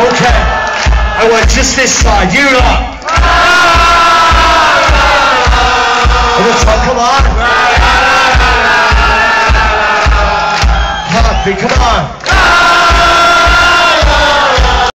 Okay. I want just this side. You lot. At the top, come on. Happy, come on.